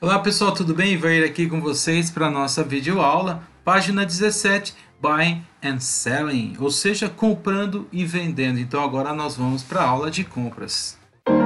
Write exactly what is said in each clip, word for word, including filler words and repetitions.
Olá pessoal, tudo bem? Vou ir aqui com vocês para a nossa videoaula, página dezessete, Buying and Selling, ou seja, comprando e vendendo. Então agora nós vamos para a aula de compras.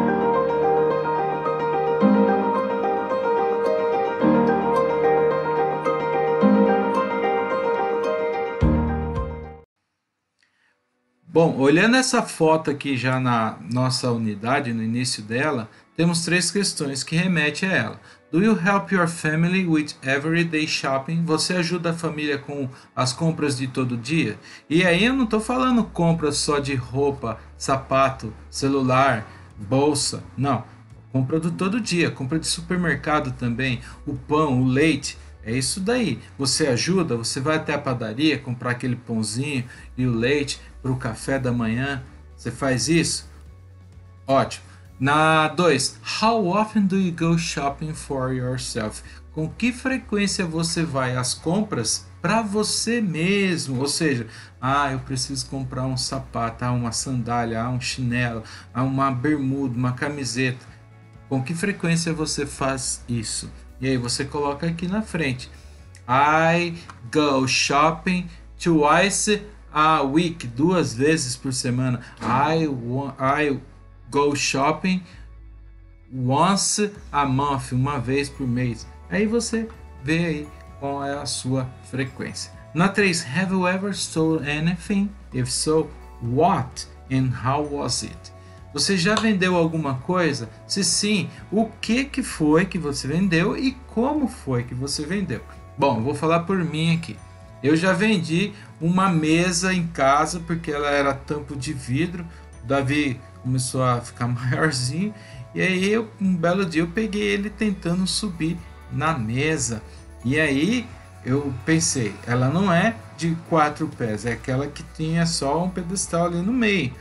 Bom, olhando essa foto aqui já na nossa unidade, no início dela, temos três questões que remetem a ela. Do you help your family with everyday shopping? Você ajuda a família com as compras de todo dia? E aí eu não estou falando compras só de roupa, sapato, celular, bolsa, não. Compra do todo dia, compra de supermercado também, o pão, o leite. É isso daí. Você ajuda, você vai até a padaria comprar aquele pãozinho e o leite para o café da manhã. Você faz isso? Ótimo. Na dois, how often do you go shopping for yourself? Com que frequência você vai às compras para você mesmo? Ou seja, ah, eu preciso comprar um sapato, ah, uma sandália, ah, um chinelo, ah, uma bermuda, uma camiseta. Com que frequência você faz isso? E aí você coloca aqui na frente. I go shopping twice a week, duas vezes por semana. I, I go shopping once a month, uma vez por mês. Aí você vê aí qual é a sua frequência. Na três, have you ever sold anything? If so, what and how was it? Você já vendeu alguma coisa? Se sim, o que, que foi que você vendeu e como foi que você vendeu? Bom, eu vou falar por mim aqui. Eu já vendi uma mesa em casa porque ela era tampo de vidro. O Davi começou a ficar maiorzinho e aí eu, um belo dia eu peguei ele tentando subir na mesa. E aí eu pensei, ela não é de quatro pés, é aquela que tinha só um pedestal ali no meio.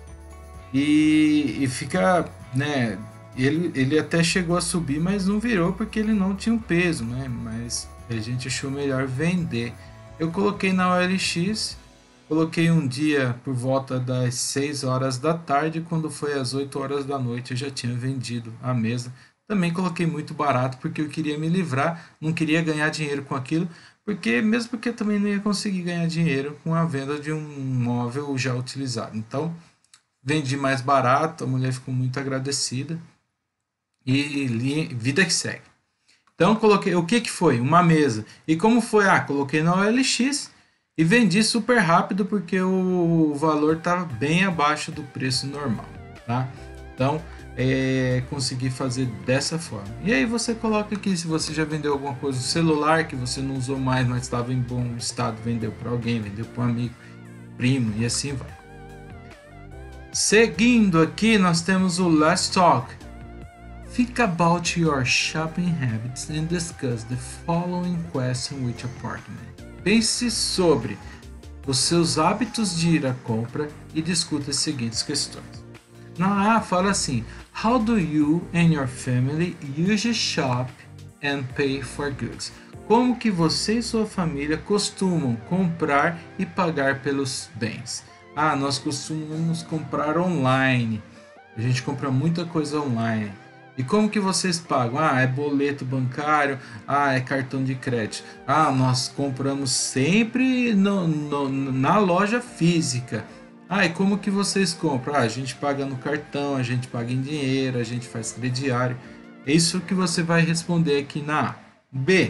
E, e fica, né, ele, ele até chegou a subir, mas não virou porque ele não tinha um peso, né, mas a gente achou melhor vender. Eu coloquei na O L X, coloquei um dia por volta das seis horas da tarde, quando foi às oito horas da noite eu já tinha vendido a mesa. Também coloquei muito barato porque eu queria me livrar, não queria ganhar dinheiro com aquilo, porque mesmo porque eu também não ia conseguir ganhar dinheiro com a venda de um móvel já utilizado. Então vendi mais barato, a mulher ficou muito agradecida e li, vida que segue. Então coloquei, o que que foi? Uma mesa. E como foi? Ah, coloquei na O L X e vendi super rápido porque o valor estava bem abaixo do preço normal, tá? Então é, consegui fazer dessa forma. E aí você coloca aqui se você já vendeu alguma coisa, celular que você não usou mais, mas estava em bom estado, vendeu para alguém, vendeu para um amigo, primo e assim vai. Seguindo aqui, nós temos o Let's Talk. Think about your shopping habits and discuss the following question with your partner. Pense sobre os seus hábitos de ir à compra e discuta as seguintes questões. Na A, fala assim: how do you and your family usually shop and pay for goods? Como que você e sua família costumam comprar e pagar pelos bens? Ah, nós costumamos comprar online. A gente compra muita coisa online. E como que vocês pagam? Ah, é boleto bancário. Ah, é cartão de crédito. Ah, nós compramos sempre no, no, na loja física. Ah, e como que vocês compram? Ah, a gente paga no cartão, a gente paga em dinheiro, a gente faz crediário. É isso que você vai responder aqui na A. B.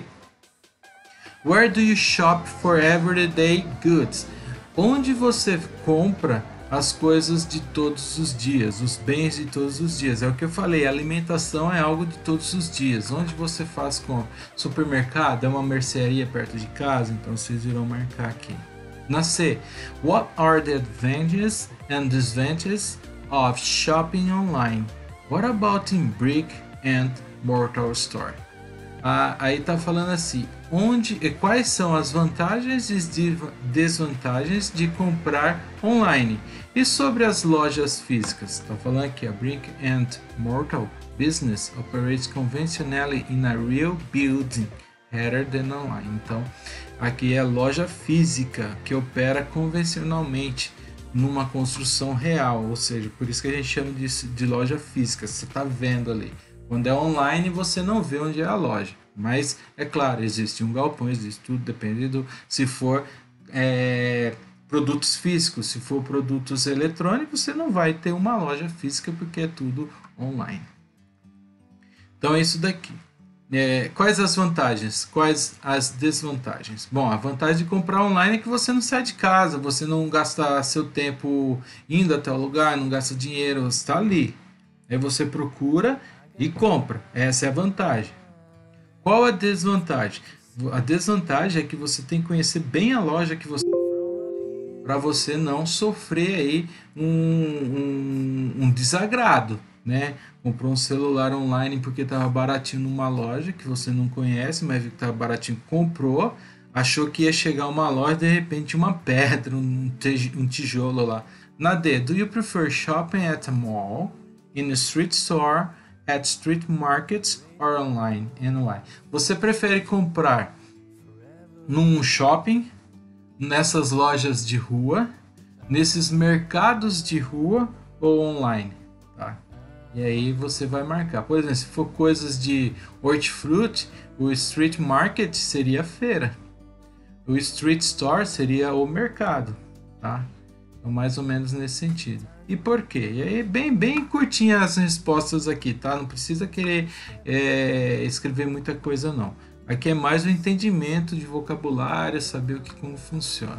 Where do you shop for everyday goods? Onde você compra as coisas de todos os dias, os bens de todos os dias? É o que eu falei, a alimentação é algo de todos os dias. Onde você faz compra? Supermercado? É uma mercearia perto de casa? Então vocês irão marcar aqui. Na C, what are the advantages and disadvantages of shopping online? What about in brick and mortar store? Ah, aí tá falando assim, onde, quais são as vantagens e desvantagens de comprar online? E sobre as lojas físicas? Tá falando aqui, a brick and mortar business operates conventionally in a real building rather than online. Então, aqui é a loja física que opera convencionalmente numa construção real, ou seja, por isso que a gente chama de, de loja física, você tá vendo ali. Quando é online, você não vê onde é a loja. Mas, é claro, existe um galpão, existe tudo, depende do... Se for é, produtos físicos, se for produtos eletrônicos, você não vai ter uma loja física porque é tudo online. Então, é isso daqui. É, quais as vantagens? Quais as desvantagens? Bom, a vantagem de comprar online é que você não sai de casa, você não gasta seu tempo indo até o lugar, não gasta dinheiro, você está ali. Aí você procura e compra. Essa é a vantagem. Qual a desvantagem? A desvantagem é que você tem que conhecer bem a loja que você para você não sofrer aí um, um, um desagrado, né? Comprou um celular online porque estava baratinho numa loja que você não conhece, mas viu que estava baratinho, comprou, achou que ia chegar uma loja, de repente uma pedra, um, um tijolo lá. Na D, do you prefer shopping at a mall, in a street store, at street markets or online? And why? Você prefere comprar num shopping, nessas lojas de rua, nesses mercados de rua ou online, tá? E aí você vai marcar. Por exemplo, se for coisas de hortifruti, o street market seria a feira. O street store seria o mercado, tá? Então, mais ou menos nesse sentido. E por quê? E aí, bem, bem curtinha as respostas aqui, tá? Não precisa querer é, escrever muita coisa, não. Aqui é mais o entendimento de vocabulário, saber o que, como funciona.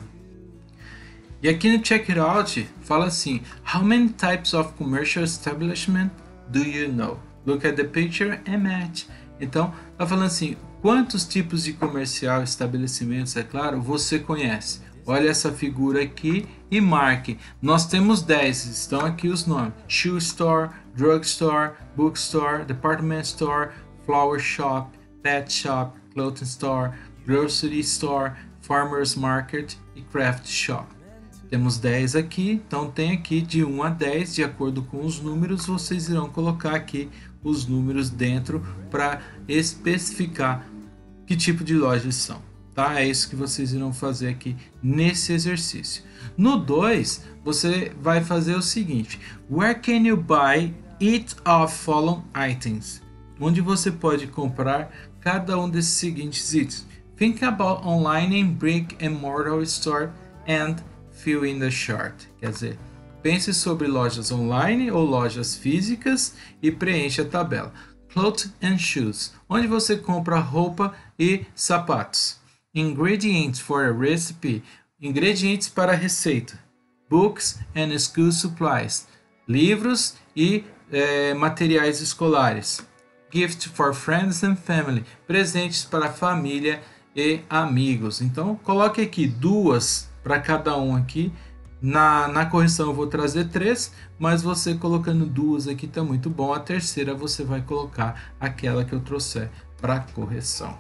E aqui no Check It Out, fala assim: How many types of commercial establishment do you know? Look at the picture and match. Então, tá falando assim, quantos tipos de comercial estabelecimentos, é claro, você conhece? Olha essa figura aqui e marque. Nós temos dez, estão aqui os nomes: Shoe Store, Drug Store, Bookstore, Department Store, Flower Shop, Pet Shop, Clothing Store, Grocery Store, Farmers Market e Craft Shop. Temos dez aqui, então tem aqui de um a dez, de acordo com os números, vocês irão colocar aqui os números dentro para especificar que tipo de lojas são. Tá? É isso que vocês irão fazer aqui nesse exercício. No dois, você vai fazer o seguinte: Where can you buy each of following items? Onde você pode comprar cada um desses seguintes itens. Think about online and brick and mortar store and fill in the chart. Quer dizer, pense sobre lojas online ou lojas físicas e preencha a tabela. Clothes and shoes, onde você compra roupa e sapatos. Ingredients for a recipe, ingredientes para a receita. Books and school supplies, livros e eh, materiais escolares. Gift for friends and family, presentes para a família e amigos. Então, coloque aqui duas para cada um aqui. Na, na correção eu vou trazer três, mas você colocando duas aqui tá muito bom. A terceira você vai colocar aquela que eu trouxer para correção.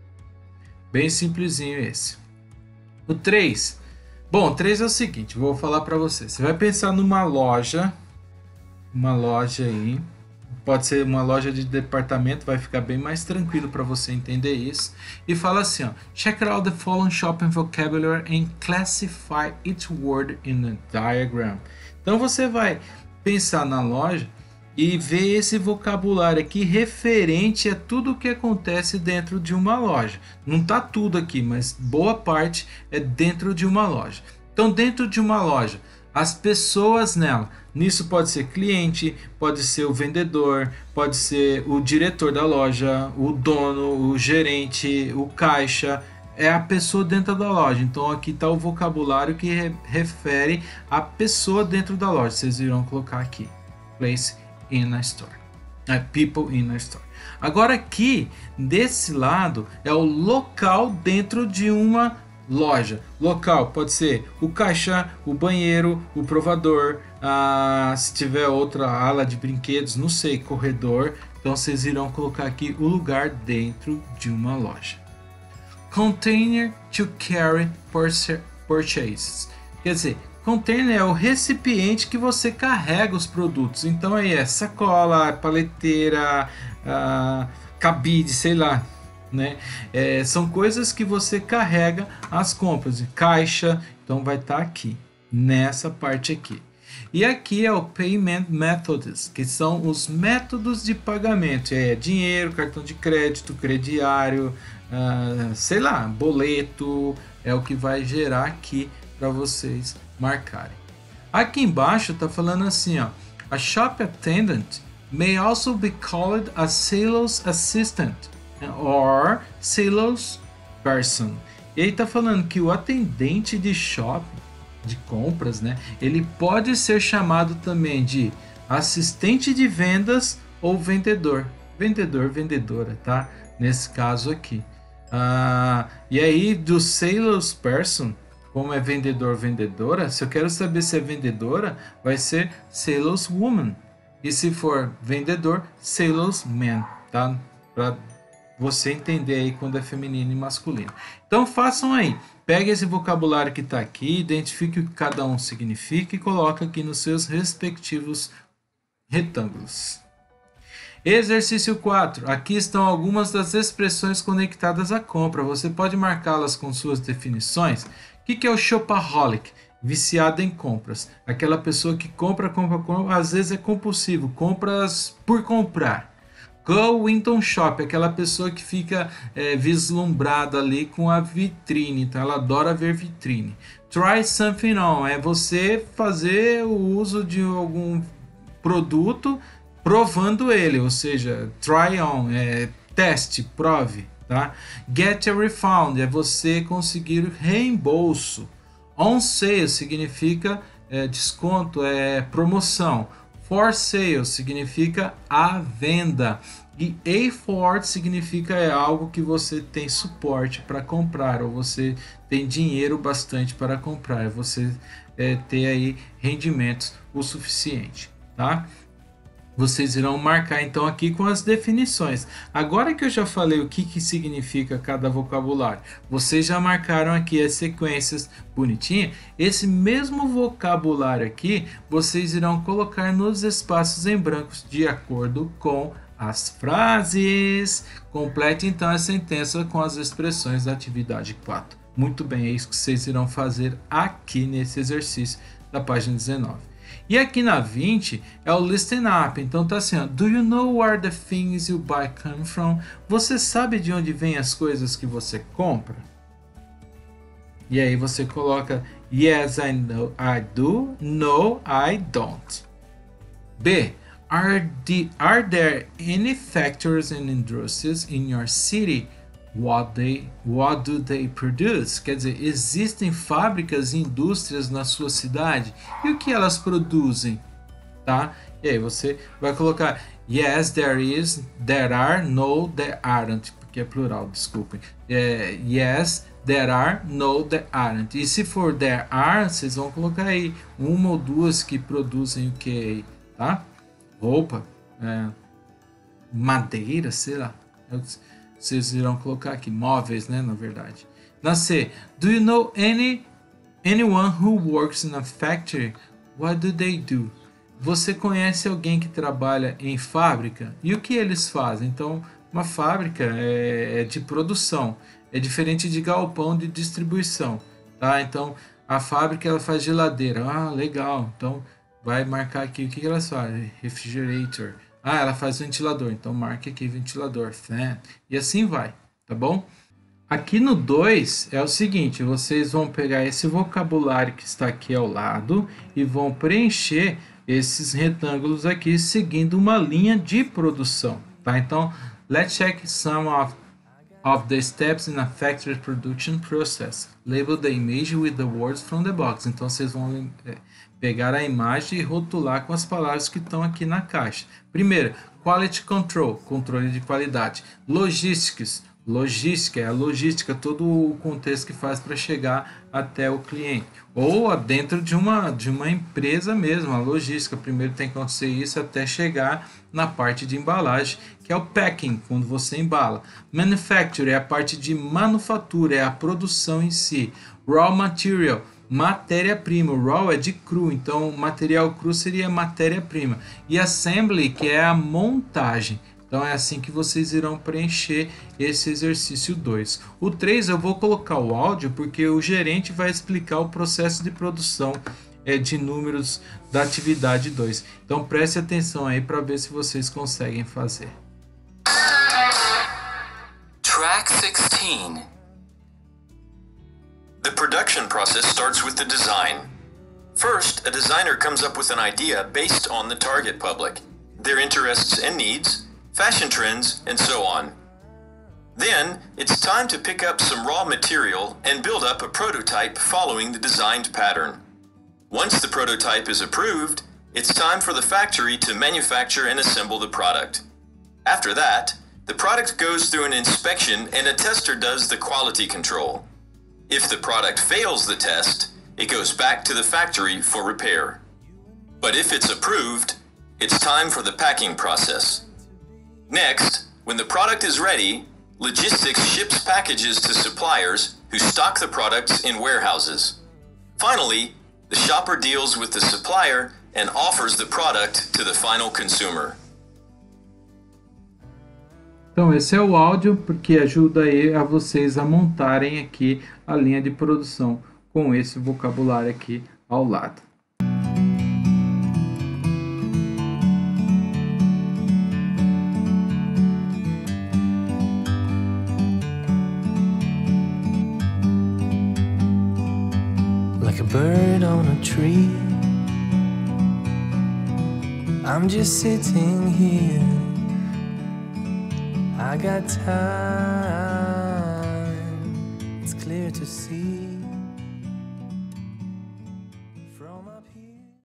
Bem simplesinho esse. O três. Bom, o três é o seguinte, vou falar para você. Você vai pensar numa loja, uma loja aí, pode ser uma loja de departamento, vai ficar bem mais tranquilo para você entender isso. E fala assim, ó, check out the following shopping vocabulary and classify each word in a diagram. Então você vai pensar na loja e ver esse vocabulário aqui referente a tudo o que acontece dentro de uma loja. Não tá tudo aqui, mas boa parte é dentro de uma loja. Então, dentro de uma loja, as pessoas nela, nisso pode ser cliente, pode ser o vendedor, pode ser o diretor da loja, o dono, o gerente, o caixa, é a pessoa dentro da loja. Então aqui está o vocabulário que re refere a pessoa dentro da loja. Vocês irão colocar aqui, place in a store, é, people in a store. Agora aqui, desse lado, é o local dentro de uma loja. Local pode ser o caixa, o banheiro, o provador, ah, se tiver outra ala de brinquedos, não sei, corredor. Então vocês irão colocar aqui o lugar dentro de uma loja. Container to carry purchases. Quer dizer, container é o recipiente que você carrega os produtos. Então aí é sacola, paleteira, ah, cabide, sei lá. Né? É, são coisas que você carrega as compras. Caixa, então vai estar aqui, nessa parte aqui. E aqui é o Payment Methods, que são os métodos de pagamento. É dinheiro, cartão de crédito, crediário, uh, sei lá, boleto, é o que vai gerar aqui para vocês marcarem. Aqui embaixo está falando assim, ó, a shop attendant may also be called a sales assistant or sales person. E aí está falando que o atendente de shopping, de compras, né, ele pode ser chamado também de assistente de vendas ou vendedor. Vendedor, vendedora, tá? Nesse caso aqui. Ah, e aí do salesperson, como é vendedor, vendedora, se eu quero saber se é vendedora, vai ser saleswoman. E se for vendedor, salesman, tá? Para você entender aí quando é feminino e masculino. Então façam aí. Pegue esse vocabulário que está aqui, identifique o que cada um significa e coloque aqui nos seus respectivos retângulos. Exercício quatro. Aqui estão algumas das expressões conectadas à compra. Você pode marcá-las com suas definições. O que, que é o shopaholic? Viciado em compras. Aquela pessoa que compra, compra, compra, às vezes é compulsivo, compras por comprar. Go Winton Shop, aquela pessoa que fica é, vislumbrada ali com a vitrine, então ela adora ver vitrine. Try something on, é você fazer o uso de algum produto provando ele, ou seja, try on, é teste, prove, tá? Get a refund, é você conseguir reembolso. On sale significa é, desconto, é promoção. For sale significa à venda. E afford significa é algo que você tem suporte para comprar, ou você tem dinheiro bastante para comprar, você é, ter aí rendimentos o suficiente, tá? Vocês irão marcar então aqui com as definições. Agora que eu já falei o que, que significa cada vocabulário, vocês já marcaram aqui as sequências bonitinhas. Esse mesmo vocabulário aqui, vocês irão colocar nos espaços em brancos de acordo com as frases. Complete então a sentença com as expressões da atividade quatro. Muito bem, é isso que vocês irão fazer aqui nesse exercício da página dezenove. E aqui na vinte é o listen up, então tá assim, ó, do you know where the things you buy come from? Você sabe de onde vêm as coisas que você compra? E aí você coloca yes, I know, I do, no, I don't. B. Are, the, are there any factories and industries in your city? What, they, what do they produce? Quer dizer, existem fábricas e indústrias na sua cidade? E o que elas produzem? Tá? E aí você vai colocar yes, there is, there are, no, there aren't, porque é plural, desculpem. É, yes, there are, no, there aren't. E se for there are, vocês vão colocar aí uma ou duas que produzem o que, tá? Roupa, é, madeira, sei lá. Vocês irão colocar aqui móveis, né, na verdade. Na C, do you know any anyone who works in a factory? What do they do? Você conhece alguém que trabalha em fábrica? E o que eles fazem? Então, uma fábrica é, é de produção, é diferente de galpão de distribuição, tá? Então, a fábrica ela faz geladeira. Ah, legal. Então, vai marcar aqui o que elas fazem. Refrigerator. Ah, ela faz ventilador, então marque aqui ventilador, fan, e assim vai, tá bom? Aqui no dois é o seguinte, vocês vão pegar esse vocabulário que está aqui ao lado e vão preencher esses retângulos aqui seguindo uma linha de produção, tá? Então, let's check some of, of the steps in a factory production process. Label the image with the words from the box. Então, vocês vão é, pegar a imagem e rotular com as palavras que estão aqui na caixa. Primeiro, quality control, controle de qualidade. Logistics, logística, é a logística, todo o contexto que faz para chegar até o cliente. Ou dentro de uma, de uma empresa mesmo, a logística. Primeiro tem que acontecer isso até chegar na parte de embalagem, que é o packing, quando você embala. Manufacture é a parte de manufatura, é a produção em si. Raw material, matéria-prima. O raw é de cru, então material cru seria matéria-prima. E assembly, que é a montagem. Então é assim que vocês irão preencher esse exercício dois. O três eu vou colocar o áudio porque o gerente vai explicar o processo de produção é, de números da atividade dois. Então preste atenção aí para ver se vocês conseguem fazer. Track sixteen. The production process starts with the design. First, a designer comes up with an idea based on the target public, their interests and needs, fashion trends, and so on. Then, it's time to pick up some raw material and build up a prototype following the designed pattern. Once the prototype is approved, it's time for the factory to manufacture and assemble the product. After that, the product goes through an inspection and a tester does the quality control. If the product fails the test, it goes back to the factory for repair. But if it's approved, it's time for the packing process. Next, when the product is ready, logistics ships packages to suppliers who stock the products in warehouses. Finally, the shopper deals with the supplier and offers the product to the final consumer. Então esse é o áudio porque ajuda aí a vocês a montarem aqui a linha de produção com esse vocabulário aqui ao lado. Like a bird on a tree, I'm just sitting here. I got time, it's clear to see.